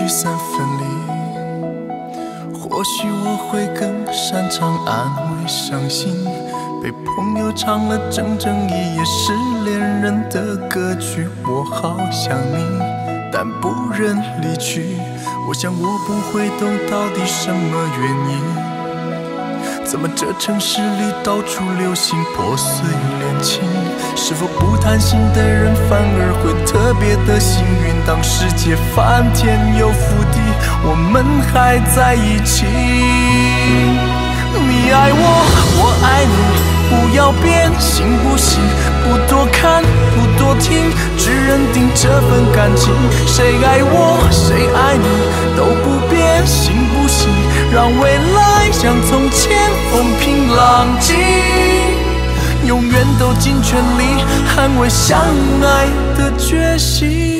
散分离。或许我会更擅长安慰伤心，被朋友唱了整整一夜失恋人的歌曲。我好想你，但不忍离去。我想我不会懂到底什么原因。怎么这城市里到处流行破碎恋情？是否不贪心的人反而会特别的幸运？当世界翻天又覆地，我们还在一起。你爱我，我爱你，不要变，行不行？不多看，不多听，只认定这份感情。谁爱我，谁爱你，都不变，行不行？让未来像从前风平浪静，永远都尽全力捍卫相爱的决心。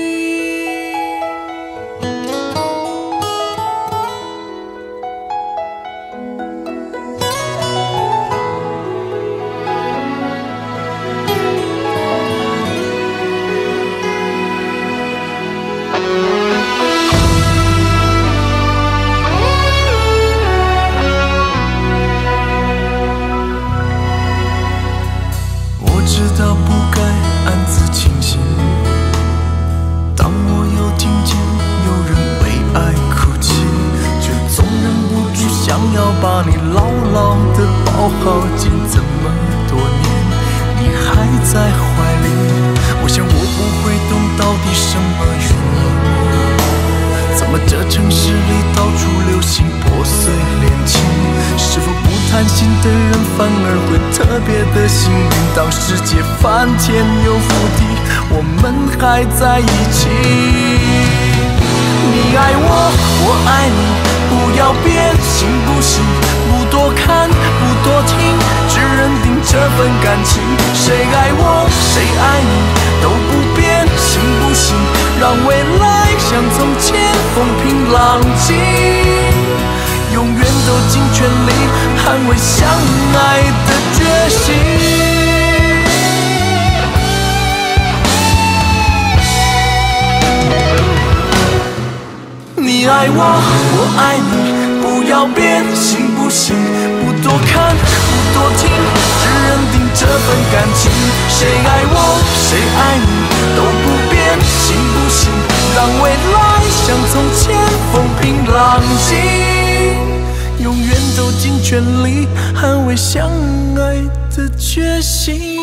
知道不该暗自庆幸，当我又听见有人为爱哭泣，却总忍不住想要把你牢牢地抱好紧。这么多年你还在怀里，我想我不会懂到底什么原因。怎么这城市里到处流行破碎恋情？是否不贪心的人反而会特别的幸运？当世界翻天又覆地，我们还在一起。你爱我，我爱你，不要变，行不行？不多看，不多听，只认定这份感情。谁爱我，谁爱你，都不变，行不行？让未来像从前风平浪静，永远都尽全力捍卫相爱的决心。你爱我，我爱你，不要变，行不行？不多看，不多听，只认定这份感情。谁爱我，谁爱你，都不变，行不行？让未来像从前风平浪静，永远都尽全力捍卫相爱的决心。